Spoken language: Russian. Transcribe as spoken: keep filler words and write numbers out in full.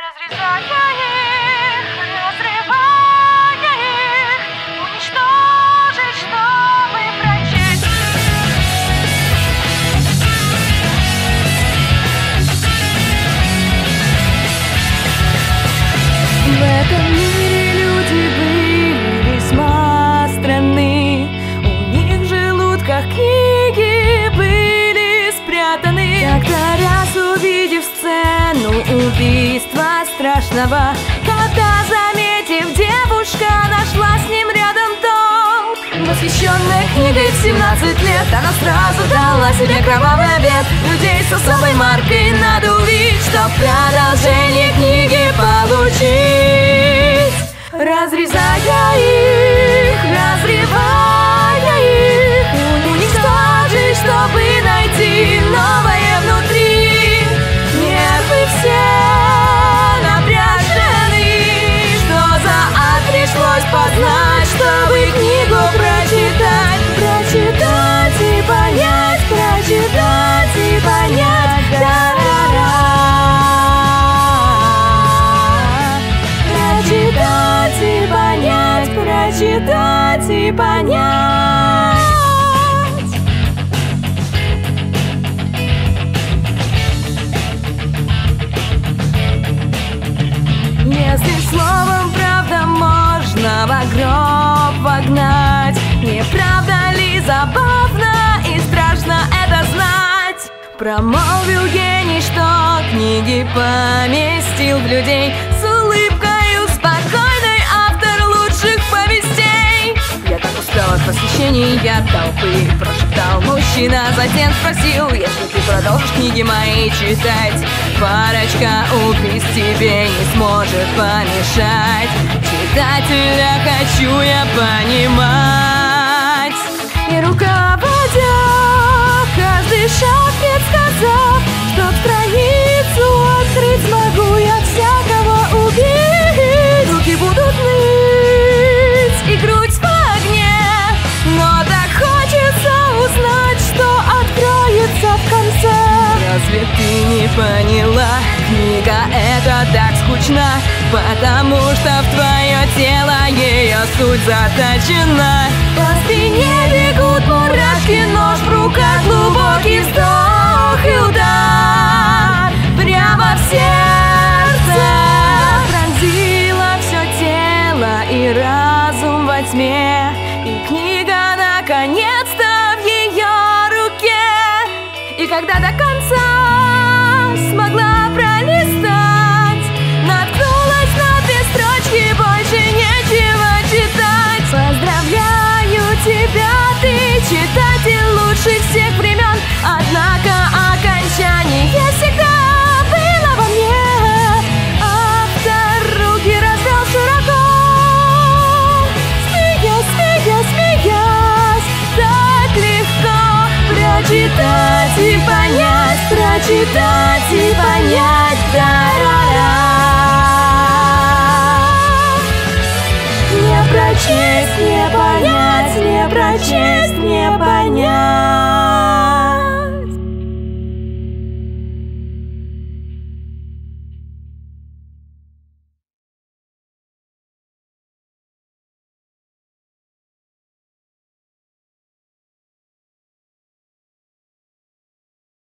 разрезая их, разрывая их, уничтожить, чтобы прочесть. В этом мире люди были весьма странны, у них в желудках книги были спрятаны. Как-то раз, увидев сцену убийства страшного, когда, заметив, девушка нашла с ним рядом дом. Восхищенная книгой в семнадцать лет, она сразу дала себе кровавый обед. Людей с особой маркой надо увидеть, чтоб продолжение книги получить. Разрезая их, разрывая их, уничтожить, чтобы найти новое внутри. Нервы все напряжены, что за ад пришлось познать, чтобы книгу прочитать. Прочитать и понять, прочитать и понять, да-да-да. Прочитать и понять, прочитать и понять. Если словом правда можно в гроб вогнать, не правда ли забавно и страшно это знать? Промолвил гений, что книги поместил в людей, с улыбкою спокойной автор лучших повестей. Я так устал от восхищения толпы, прошептал мужчина, затем спросил: если ты продолжишь книги мои читать, парочка убийц тебе не сможет помешать. Читателя хочу я понимать. И руководя каждый шаг предсказав, чтоб страницу открыть смогу я всякого убить. Руки будут ныть и грудь в огне, но так хочется узнать, что откроется в конце. Разве ты не поняла? Книга эта так скучна, потому что в твое тело ее суть заточена. По спине бегут мурашки, нож в руках, глубокий вздох и удар прямо в сердце. Пронзила все тело и разум во тьме, и книга наконец-то в ее руке. И когда до конца смогла пролистать, наткнулась на две строчки, больше нечего читать. Поздравляю тебя, ты читатель лучших всех времен, однако окончание всегда было во мне. Автор руки раздал широко, смеясь, смеясь, смеясь, так легко прочитать и понять, прочитать и понять, да.